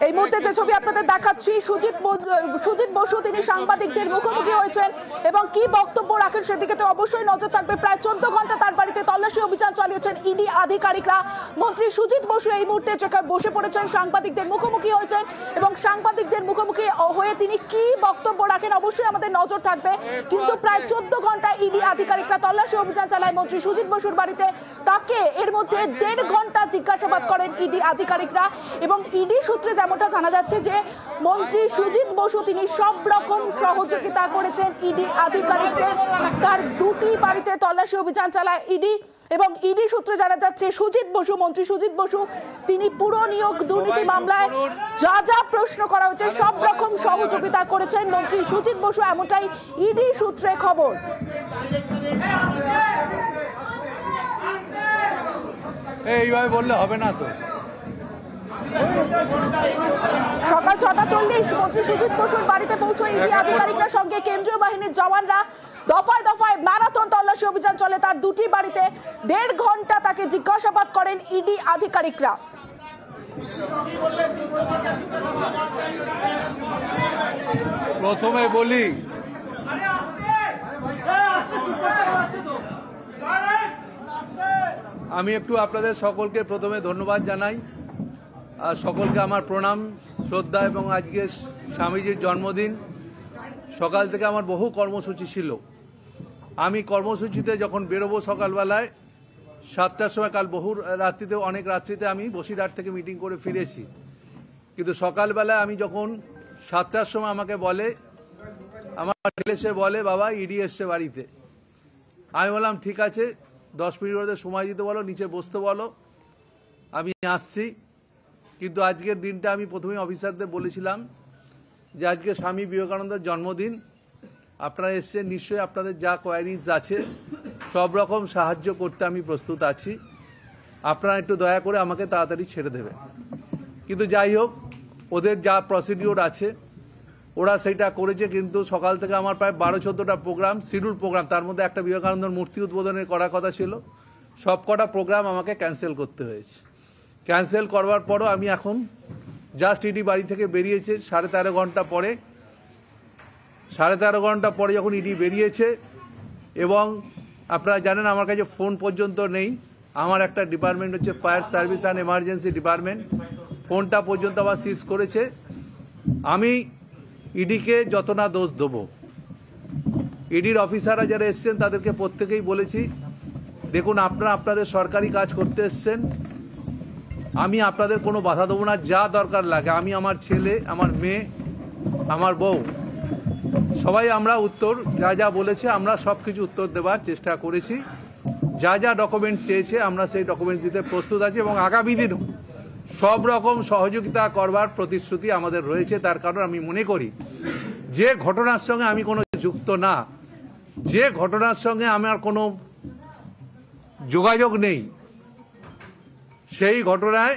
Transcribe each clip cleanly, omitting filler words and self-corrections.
এই মুহূর্তে যে ছবি আপনাদের দেখাচ্ছি, সুজিত বসু তিনি সাংবাদিকদের মুখোমুখি হয়েছেন এবং কি বক্তব্য রাখেন সেদিকে তো অবশ্যই নজর থাকবে। প্রায় 14 ঘন্টা তার বাড়িতে তল্লাশি অভিযান চালিয়েছেন ইডি আধিকারিকরা। মন্ত্রী সুজিত বসু এই মুহূর্তে বসে পড়েছেন, সাংবাদিকদের মুখোমুখি হয়েছেন এবং সাংবাদিকদের মুখোমুখি হয়ে তিনি কি বক্তব্য রাখেন অবশ্যই আমাদের নজর থাকবে। কিন্তু প্রায় 14 ঘন্টা ইডি আধিকারিকরা তল্লাশি অভিযান চালায় মন্ত্রী সুজিত বসুর বাড়িতে। তাকে এর মধ্যে 1.5 ঘন্টা জিজ্ঞাসাবাদ করেন ইডি আধিকারিকরা এবং ইডি সূত্রে যেমনটা জানা যাচ্ছে যে মন্ত্রী সুজিত বসু তিনি সব রকম সহযোগিতা করেছেন ইডি আধিকারিকদের। তার দুটি বাড়িতে তল্লাশি অভিযান চালায় ইডি এবং ইডি সূত্রে জানা যাচ্ছে মন্ত্রী সুজিত বসু তিনি পুরো নিয়োগ দুর্নীতি মামলায় যা যা প্রশ্ন করা হয়েছে সব রকম সহযোগিতা করেছেন মন্ত্রী সুজিত বসু, এমনটাই ইডি সূত্রে খবর। এইভাবে বললে হবে না তো। সকাল 6:40 মন্ত্রী সুজিত বসুর বাড়িতে পৌঁছয় ইডি আধিকারিকরা, সঙ্গে কেন্দ্রীয় বাহিনীর জওয়ানরা। দফায় দফায় ম্যারাথন তল্লাশি অভিযান চলে তার দুটি বাড়িতে। 1.5 ঘন্টা তাকে জিজ্ঞাসাবাদ করেন ইডি আধিকারিকরা। প্রথমে বলি আমি একটু আপনাদের সকলকে প্রথমে ধন্যবাদ জানাই, আর সকলকে আমার প্রণাম শ্রদ্ধা। এবং আজকে স্বামীজির জন্মদিন, সকাল থেকে আমার বহু কর্মসূচি ছিল। আমি কর্মসূচিতে যখন বেরোবো সকালবেলায় 7টার সময়, কাল বহু রাত্রিতে অনেক রাত্রিতে আমি বসিরহাট থেকে মিটিং করে ফিরেছি, কিন্তু সকালবেলায় আমি যখন 7টার সময় আমাকে বলে, আমার ছেলে সে বলে বাবা ইডি এসছে বাড়িতে। আমি বললাম ঠিক আছে 10 মিনিট ওদের সময় দিতে বলো, নিচে বসতে বলো, আমি আসছি। কিন্তু আজকের দিনটা আমি প্রথমেই অফিসারদের বলেছিলাম যে আজকে স্বামী বিবেকানন্দের জন্মদিন, আপনারা এসছেন, নিশ্চয়ই আপনাদের যা কোয়ারিজ আছে সব রকম সাহায্য করতে আমি প্রস্তুত আছি, আপনারা একটু দয়া করে আমাকে তাড়াতাড়ি ছেড়ে দেবেন। কিন্তু যাই হোক, ওদের যা প্রসিডিওর আছে ওরা সেইটা করেছে। কিন্তু সকাল থেকে আমার প্রায় 12-14টা প্রোগ্রাম, শিডিউল প্রোগ্রাম, তার মধ্যে একটা বিবেকানন্দর মূর্তি উদ্বোধনের করার কথা ছিল, সব কটা প্রোগ্রাম আমাকে ক্যান্সেল করতে হয়েছে। ক্যান্সেল করবার পরও আমি এখন জাস্ট ইডি বাড়ি থেকে বেরিয়েছে 13.5 ঘন্টা পরে। 13.5 ঘন্টা পরে যখন ইডি বেরিয়েছে, এবং আপনারা জানেন আমার কাছে ফোন পর্যন্ত নেই। আমার একটা ডিপার্টমেন্ট হচ্ছে fire service and emergency department, ফোনটা পর্যন্ত আবার সিজ করেছে। আমি ইডিকে যত না দোষ দেবো, ইডির অফিসাররা যারা এসছেন তাদেরকে প্রত্যেকেই বলেছি, দেখুন আপনারা আপনাদের সরকারি কাজ করতে এসছেন, আমি আপনাদের কোনো বাধা দেবো না, যা দরকার লাগে আমি, আমার ছেলে, আমার মেয়ে, আমার বউ, সবাই আমরা উত্তর যা যা বলেছে আমরা সব কিছু উত্তর দেওয়ার চেষ্টা করেছি। যা যা ডকুমেন্টস চেয়েছে আমরা সেই ডকুমেন্টস দিতে প্রস্তুত আছি এবং আগামী দিনও সব রকম সহযোগিতা করবার প্রতিশ্রুতি আমাদের রয়েছে। তার কারণ আমি মনে করি যে ঘটনার সঙ্গে আমি কোনো যুক্ত না, যে ঘটনার সঙ্গে আমার কোনো যোগাযোগ নেই, সেই ঘটনায়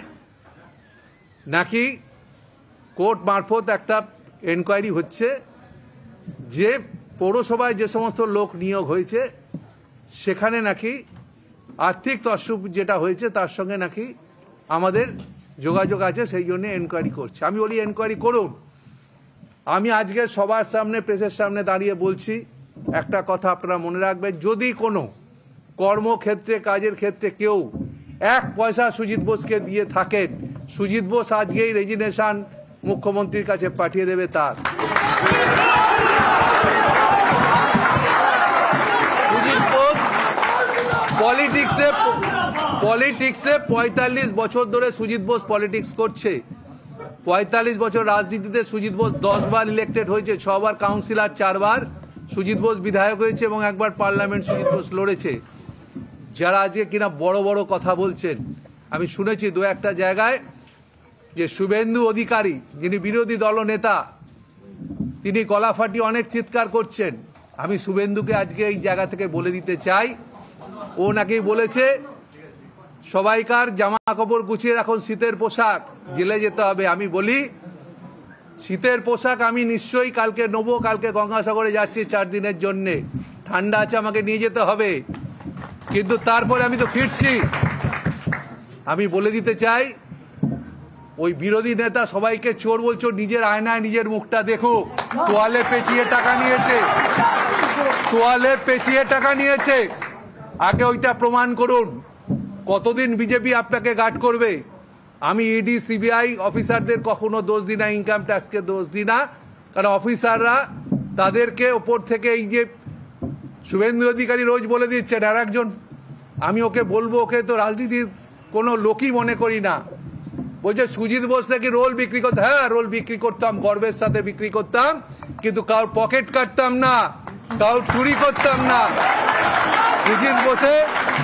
নাকি কোর্ট মারফত একটা এনকোয়ারি হচ্ছে, যে পৌরসভায় যে সমস্ত লোক নিয়োগ হয়েছে সেখানে নাকি আর্থিক তছরূপ যেটা হয়েছে তার সঙ্গে নাকি আমাদের যোগাযোগ আছে, সেই জন্য এনকোয়ারি করছে। আমি বলি এনকোয়ারি করুন। আমি আজকে সবার সামনে, প্রেসের সামনে দাঁড়িয়ে বলছি একটা কথা আপনারা মনে রাখবেন, যদি কোনো কর্মক্ষেত্রে, কাজের ক্ষেত্রে কেউ 1 পয়সা সুজিত বোসকে দিয়ে থাকেন, সুজিত বোস আজকেই রেজিগনেশন মুখ্যমন্ত্রীর কাছে পাঠিয়ে দেবে তার। সুজিত বোস পলিটিক্সে 45 বছর ধরে সুজিত বোস পলিটিক্স করছে। 45 বছর রাজনীতিতে সুজিত বোস 10 বার ইলেক্টেড হয়েছে, 6 বার কাউন্সিলর, 4 বার সুজিত বোস বিধায়ক হয়েছে এবং 1 বার পার্লামেন্ট সুজিত বোস লড়েছে। যারা আজকে কিনা বড় বড় কথা বলছেন, আমি শুনেছি 2-1টা জায়গায় যে শুভেন্দু অধিকারী যিনি বিরোধী দলনেতা তিনি গলা ফাটিয়ে অনেক চিৎকার করছেন। আমি শুভেন্দুকে আজকে এই জায়গা থেকে বলে দিতে চাই, ও নাকি বলেছে সবাইকার জামা কাপড় গুছিয়ে রাখুন, শীতের পোশাক, জেলে যেতে হবে। আমি বলি শীতের পোশাক আমি নিশ্চয়ই কালকে নেবো, কালকে গঙ্গাসাগরে যাচ্ছি 4 দিনের জন্যে, ঠান্ডা আছে, আমাকে নিয়ে যেতে হবে, কিন্তু তারপরে আমি তো ফিরছি। আমি বলে দিতে চাই ওই বিরোধী নেতা সবাইকে চোর বলছো, নিজের আয়নায় নিজের মুখটা দেখো। তোয়ালে পেঁচিয়ে টাকা নিয়েছে, তোয়ালে পেঁচিয়ে টাকা নিয়েছে, আগে ওইটা প্রমাণ করুন। কতদিন বিজেপি আপনাকে গার্ড করবে? আমি ইডি সিবিআই অফিসারদের কখনো দোষ দিই না, ইনকাম ট্যাক্সকে দোষ দিই না, কারণ অফিসাররা তাদেরকে ওপর থেকে এই যে শুভেন্দু অধিকারী রোজ বলে দিচ্ছেন, আর একজন আমি ওকে বলবো, ওকে তো রাজনীতির কোনো লোকই মনে করি না, বলছে সুজিত বোস নাকি রোল বিক্রি করতে। হ্যাঁ, রোল বিক্রি করতাম, গর্বের সাথে বিক্রি করতাম, কিন্তু কারোর পকেট কাটতাম না, কারোর চুরি করতাম না। সুজিত বোসে,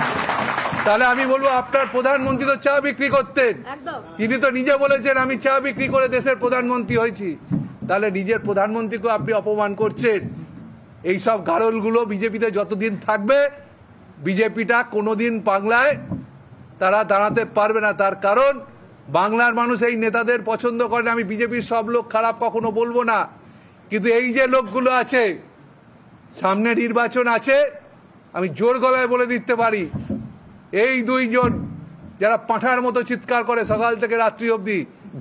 তাহলে আমি বলবো আপনার প্রধানমন্ত্রী তো চা বিক্রি করতেন, তিনি তো নিজে বলেছেন আমি চা বিক্রি করে দেশের প্রধানমন্ত্রী হয়েছি। তাহলে নিজের প্রধানমন্ত্রীকে আপনি অপমান করছেন। এইসব গারলগুলো বিজেপিতে যতদিন থাকবে, বিজেপিটা কোনোদিন বাংলায় তারা দাঁড়াতে পারবে না। তার কারণ বাংলার মানুষ এই নেতাদের পছন্দ করে না। আমি বিজেপির সব লোক খারাপ কখনো বলবো না, কিন্তু এই যে লোকগুলো আছে, সামনে নির্বাচন আছে, আমি জোর গলায় বলে দিতে পারি, এই দুইজন যারা পাঁঠার মতো চিৎকার করে সকাল থেকে রাত্রি অবধি,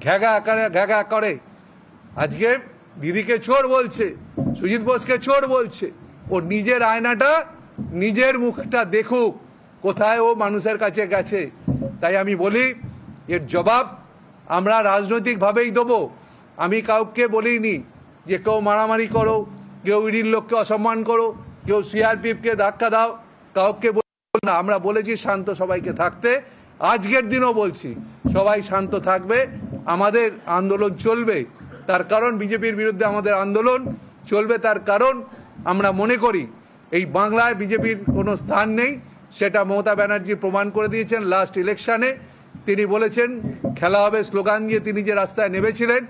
ঘ্যাগা করে, আজকে দিদিকে চোর বলছে, সুজিত বোসকে চোর বলছে। ও নিজের আয়নাটা, নিজের মুখটা দেখুক, কোথায় ও মানুষের কাছে গেছে। তাই আমি বলি, এর জবাব আমরা রাজনৈতিকভাবেই দেবো। আমি কাউকে বলিনি যে কেউ মারামারি করো, কেউ ইডির লোককে অসম্মান করো, কেউ সিআরপিএফকে ধাক্কা দাও, কাউকে না। আমরা বলেছি শান্ত সবাইকে থাকতে, আজকের দিনও বলছি সবাই শান্ত থাকবে, আমাদের আন্দোলন চলবে। তার কারণ বিজেপির বিরুদ্ধে আমাদের আন্দোলন চলবে, তার কারণ আমরা মনে করি এই বাংলায় বিজেপির কোনো স্থান নেই। সেটা মমতা ব্যানার্জি প্রমাণ করে দিয়েছেন লাস্ট ইলেকশনে। তিনি বলেছেন খেলা হবে স্লোগান দিয়ে তিনি যে রাস্তায় নেমেছিলেন।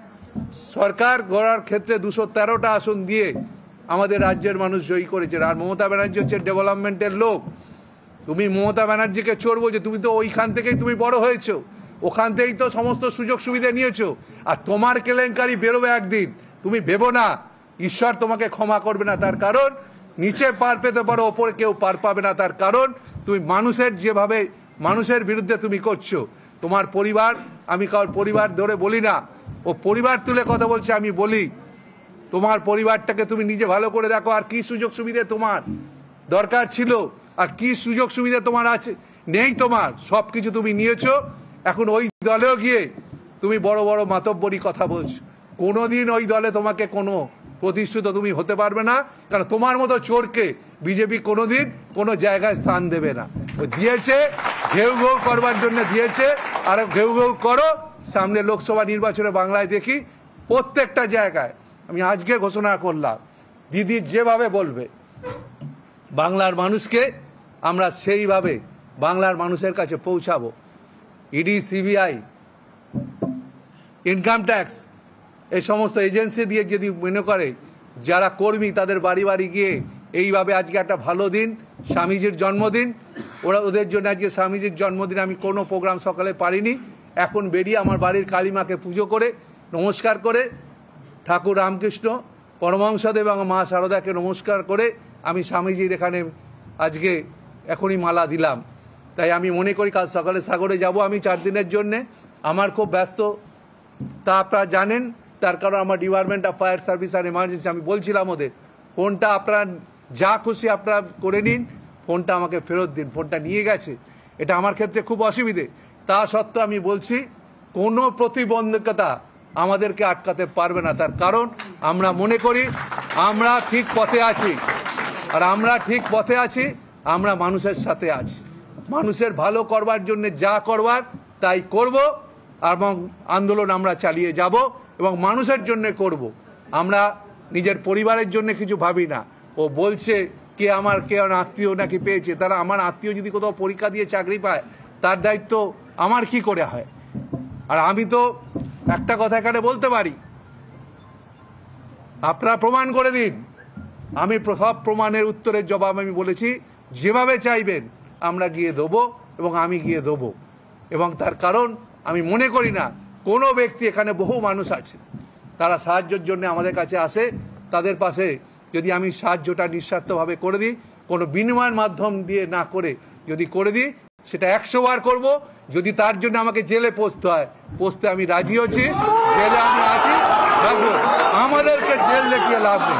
সরকার গড়ার ক্ষেত্রে 213টা আসন দিয়ে আমাদের রাজ্যের মানুষ জয়ী করেছেন। আর মমতা ব্যানার্জি হচ্ছে ডেভেলপমেন্টের লোক। তুমি মমতা ব্যানার্জিকে চোর বলছো, তুমি তো ওইখান থেকেই তুমি বড় হয়েছো, ওখান থেকেই তো সমস্ত সুযোগ সুবিধা নিয়েছো। আর তোমার কেলেঙ্কারি বেরোবে একদিন, তুমি ভেবো না ঈশ্বর তোমাকে ক্ষমা করবে না। তার কারণ নিচে পার পেতে পারো, ওপরে কেউ পার পাবে না। তার কারণ তুমি মানুষের যেভাবে মানুষের বিরুদ্ধে তুমি করছো। তোমার পরিবার, আমি কারোর পরিবার ধরে বলি না, ও পরিবার তুলে কথা বলছে, আমি বলি তোমার পরিবারটাকে তুমি নিজে ভালো করে দেখো। আর কি সুযোগ সুবিধা তোমার দরকার ছিল, আর কি সুযোগ সুবিধা তোমার আছে নেই, তোমার সব কিছু তুমি নিয়েছো। এখন ওই দলেও গিয়ে তুমি বড় বড় মাতব্বরি কথা বলছো। কোনোদিন ওই দলে তোমাকে কোনো প্রতিষ্ঠিত তুমি হতে পারবে না, কারণ তোমার মতো চোরকে বিজেপি কোনোদিন কোনো জায়গায় স্থান দেবে না। ও দিয়েছে ঘেউ ঘেউ করবার জন্য দিয়েছে, আর ঘেউ ঘেউ করো। সামনে লোকসভা নির্বাচনে বাংলায় দেখি প্রত্যেকটা জায়গায়, আমি আজকে ঘোষণা করলাম, দিদি যেভাবে বলবে বাংলার মানুষকে আমরা সেইভাবে বাংলার মানুষের কাছে পৌঁছাবো। ইডি, সিবিআই, ইনকাম ট্যাক্স, এই সমস্ত এজেন্সি দিয়ে যদি মনে করে যারা কর্মী তাদের বাড়ি বাড়ি গিয়ে এইভাবে, আজকে একটা ভালো দিন, স্বামীজির জন্মদিন, ওদের জন্য আজকে স্বামীজির জন্মদিন, আমি কোনো প্রোগ্রাম সকালে পারিনি। এখন বেরিয়ে আমার বাড়ির কালীমাকে পুজো করে নমস্কার করে, ঠাকুর রামকৃষ্ণ পরমহংসদেব এবং মা শারদাকে নমস্কার করে আমি স্বামীজির এখানে আজকে এখনই মালা দিলাম। তাই আমি মনে করি কাল সকালে সাগরে যাব আমি 4 দিনের জন্যে। আমার খুব ব্যস্ত, তা আপনারা জানেন। তার কারণ আমার ডিপার্টমেন্ট অফ ফায়ার সার্ভিস আর এমার্জেন্সি, আমি বলছিলাম ওদের ফোনটা আপনারা যা খুশি আপনারা করে নিন, ফোনটা আমাকে ফেরত দিন। ফোনটা নিয়ে গেছে, এটা আমার ক্ষেত্রে খুব অসুবিধে। তা সত্ত্বেও আমি বলছি কোনো প্রতিবন্ধকতা আমাদেরকে আটকাতে পারবে না। তার কারণ আমরা মনে করি আমরা ঠিক পথে আছি, আর আমরা ঠিক পথে আছি, আমরা মানুষের সাথে আছি। মানুষের ভালো করবার জন্য যা করবার তাই করব, এবং আন্দোলন আমরা চালিয়ে যাব এবং মানুষের জন্য করব। আমরা নিজের পরিবারের জন্য কিছু ভাবি না। ও বলছে কে আমার আত্মীয় নাকি পেয়েছে, তারা আমার আত্মীয় যদি কোথাও পরীক্ষা দিয়ে চাকরি পায় তার দায়িত্ব আমার কি করে হয়? আর আমি তো একটা কথা এখানে বলতে পারি, আপনারা প্রমাণ করে দিন। আমি সব প্রমাণের উত্তরের জবাব আমি বলেছি, যেভাবে চাইবেন আমরা গিয়ে দেবো এবং আমি গিয়ে দেবো। এবং তার কারণ আমি মনে করি না কোনো ব্যক্তি, এখানে বহু মানুষ আছে তারা সাহায্যের জন্য আমাদের কাছে আসে, তাদের পাশে যদি আমি সাহায্যটা নিঃস্বার্থভাবে করে দিই, কোনো বিনিময়ের মাধ্যম দিয়ে না করে যদি করে দিই, সেটা 100 বার করব। যদি তার জন্য আমাকে জেলে পোস্তে হয়, পোস্তে আমি রাজি আছি, জেলে আমি আছি, থাকবো। আমাদেরকে জেল দেখিয়ে লাভ নেই,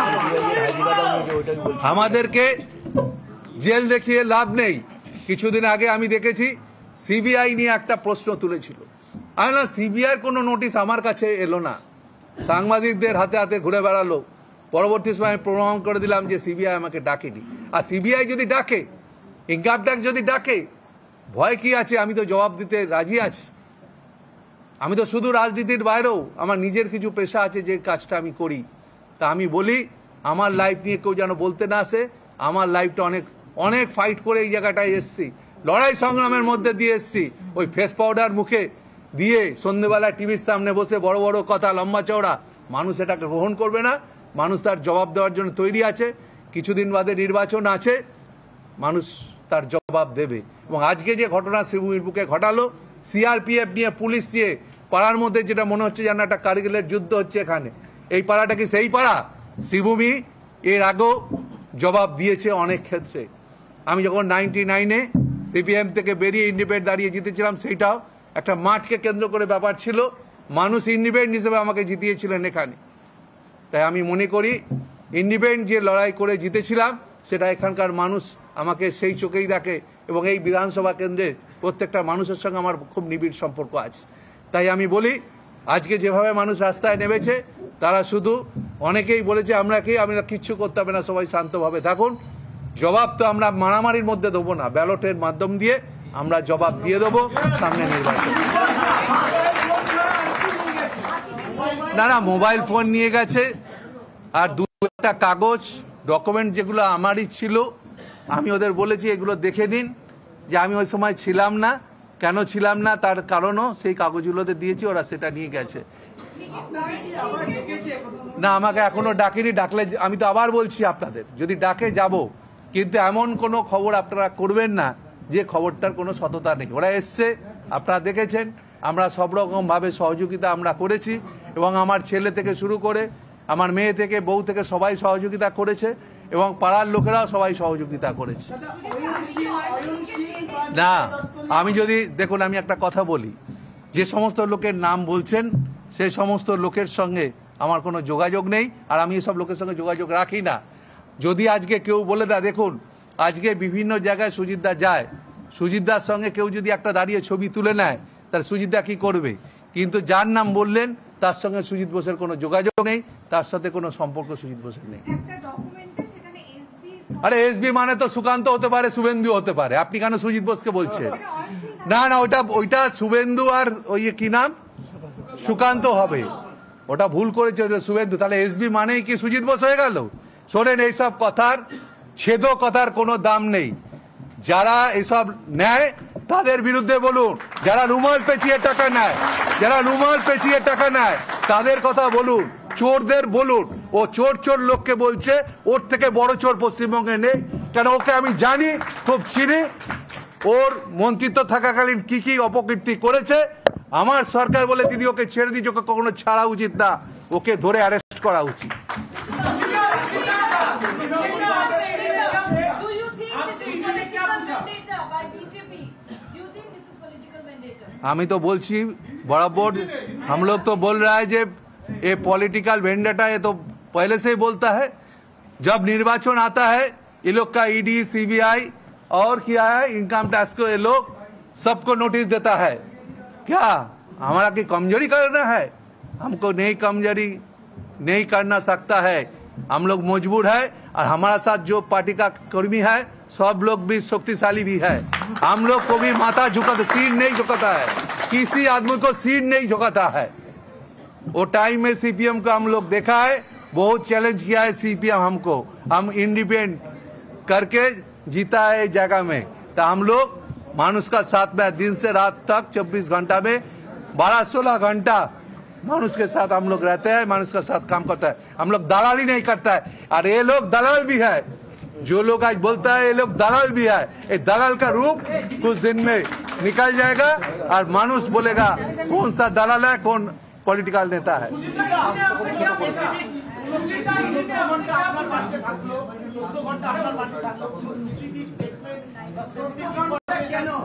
আমাদেরকে জেল দেখিয়ে লাভ নেই। কিছুদিন আগে আমি দেখেছি সিবিআই নিয়ে একটা প্রশ্ন তুলেছিল। আমি না, সিবিআইয়ের কোনো নোটিশ আমার কাছে এলো না, সাংবাদিকদের হাতে হাতে ঘুরে বেড়ালো। পরবর্তী সময় আমি প্রমাণ করে দিলাম যে সিবিআই আমাকে ডাকেনি। আর সিবিআই যদি ডাকে, ইনকাম ট্যাক্স যদি ডাকে, ভয় কি আছে? আমি তো জবাব দিতে রাজি আছি। আমি তো শুধু রাজনীতির বাইরেও আমার নিজের কিছু পেশা আছে, যে কাজটা আমি করি। তা আমি বলি, আমার লাইফ নিয়ে কেউ যেন বলতে না আসে। আমার লাইফটা অনেক অনেক ফাইট করে এই জায়গাটায় এসছি, লড়াই সংগ্রামের মধ্যে দিয়ে এসছি। ওই ফেস পাউডার মুখে দিয়ে সন্ধ্যেবেলা টিভির সামনে বসে বড় বড় কথা, লম্বা চওড়া, মানুষ এটাকে গ্রহণ করবে না। মানুষ তার জবাব দেওয়ার জন্য তৈরি আছে। কিছুদিন বাদে নির্বাচন আছে, মানুষ তার জবাব দেবে। এবং আজকে যে ঘটনা শ্রীভূমির বুকে ঘটালো, সিআরপিএফ নিয়ে, পুলিশ নিয়ে, পাড়ার মধ্যে যেটা মনে হচ্ছে যেন একটা কারগিলের যুদ্ধ হচ্ছে এখানে। এই পাড়াটা কি সেই পাড়া? শ্রীভূমি এর আগেও জবাব দিয়েছে অনেক ক্ষেত্রে। আমি যখন 99-এ সিপিএম থেকে বেরিয়ে ইন্ডিপেন্ডেন্ট দাঁড়িয়ে জিতেছিলাম, সেইটাও একটা মাঠকে কেন্দ্র করে ব্যাপার ছিল। মানুষ ইন্ডিপেন্ডেন্ট হিসেবে আমাকে জিতিয়েছিলেন এখানে। তাই আমি মনে করি ইন্ডিপেন্ডেন্ট যে লড়াই করে জিতেছিলাম, সেটা এখানকার মানুষ আমাকে সেই চোখেই দেখে। এবং এই বিধানসভা কেন্দ্রের প্রত্যেকটা মানুষের সঙ্গে আমার খুব নিবিড় সম্পর্ক আছে। তাই আমি বলি, আজকে যেভাবে মানুষ রাস্তায় নেমেছে, তারা শুধু, অনেকেই বলেছে আমরা কিচ্ছু করতে হবে না, সবাই শান্তভাবে থাকুন। জবাব তো আমরা মারামারির মধ্যে দেবো না, ব্যালটের মাধ্যম দিয়ে আমরা জবাব দিয়ে দেবো সামনে নির্বাচন। না, মোবাইল ফোন নিয়ে গেছে, আর 2-একটা কাগজ ডকুমেন্ট যেগুলো আমারই ছিল। আমি ওদের বলেছি এগুলো দেখে নিন, যে আমি ওই সময় ছিলাম না, কেন ছিলাম না তার কারণও সেই কাগজগুলোতে দিয়েছি, ওরা সেটা নিয়ে গেছে। না, আমাকে এখনো ডাকেনি, ডাকলে আমি তো আবার বলছি আপনাদের, যদি ডাকে যাব। কিন্তু এমন কোনো খবর আপনারা করবেন না যে খবরটার কোনো সততা নেই। ওরা এসছে, আপনারা দেখেছেন, আমরা সব রকমভাবে সহযোগিতা আমরা করেছি। এবং আমার ছেলে থেকে শুরু করে আমার মেয়ে থেকে, বউ থেকে সবাই সহযোগিতা করেছে, এবং পাড়ার লোকেরাও সবাই সহযোগিতা করেছে। না, আমি যদি দেখুন, আমি একটা কথা বলি, যে সমস্ত লোকের নাম বলছেন সেই সমস্ত লোকের সঙ্গে আমার কোনো যোগাযোগ নেই, আর আমি এসব লোকের সঙ্গে যোগাযোগ রাখি না। যদি আজকে কেউ বলে দেয়, দেখুন আজকে বিভিন্ন জায়গায় সুজিতদা যায়, সুজিতদার সঙ্গে কেউ যদি একটা দাঁড়িয়ে ছবি তুলে নেয়, তাহলে সুজিতদা কি করবে? কিন্তু যার নাম বললেন, তার সঙ্গে সুজিত বোসের কোনো যোগাযোগ নেই, তার সাথে কোনো সম্পর্ক সুজিত বোসের নেই। আরে এসবি মানে তো সুকান্ত হতে পারে, শুভেন্দু হতে পারে, আপনি কেন সুজিত বোসকে বলছেন? না, ওইটা শুভেন্দু আর ওই কি নাম, সুকান্ত হবে, ওটা ভুল করেছে শুভেন্দু। তাহলে এসবি মানেই কি সুজিত বোস হয়ে গেল? শোনেন, এইসব কথার ছেদ কথার কোনো দাম নেই। যারা এসব নেয় তাদের বিরুদ্ধে বলুন, যারা রুমাল পেঁচিয়ে টাকা নেয়, তাদের কথা বলুন, চোরদের বলুন। ও চোর লোককে বলছে, ওর থেকে বড় চোর পশ্চিমবঙ্গে নেই। কেন, ওকে আমি জানি, খুব চিনি, ওর মন্ত্রিত্ব থাকাকালীন কি কি অপকীর্তি করেছে। আমার সরকার বলে দিদি ওকে ছেড়ে দিয়েছে, ওকে কখনো ছাড়া উচিত না, ওকে ধরে অ্যারেস্ট করা উচিত। আমি তো বলছি बराबर, हम लोग तो बोल रहा है जे ये पॉलिटिकल वेंडेटा, ये तो पहले से ही बोलता है। जब निर्वाचन आता है, ये लोग का ईडी, सीबीआई और क्या है, इनकम टैक्स को ये लोग सबको नोटिस देता है। क्या हमारा की कमजोरी करना है? हमको नहीं, कमजोरी नहीं करना सकता है। हम लोग मजबूर है, और हमारा साथ जो पार्टी का कर्मी है, सब लोग भी शक्तिशाली भी है। हम लोग को भी माथा झुकाता, सिर नहीं झुकाता है, किसी आदमी को सिर नहीं झुकाता है। वो टाइम में सीपीएम को हम लोग देखा है, बहुत चैलेंज किया है सीपीएम हमको, हम इंडिपेंडेंट करके जीता है इस जगह में। तो हम लोग मानुष का साथ में दिन से रात तक 24 घंटा में 12-16 घंटा मानुष के साथ हम लोग रहते हैं, मानुष का साथ काम करता है। हम लोग दलाली नहीं करता है, और ये लोग दलाल भी है। जो लोग आज बोलता है ये लोग दलाल भी है, ये दलाल का रूप कुछ दिन में निकल जाएगा, और मानुष बोलेगा कौन सा दलाल है, कौन पॉलिटिकल नेता है। কেন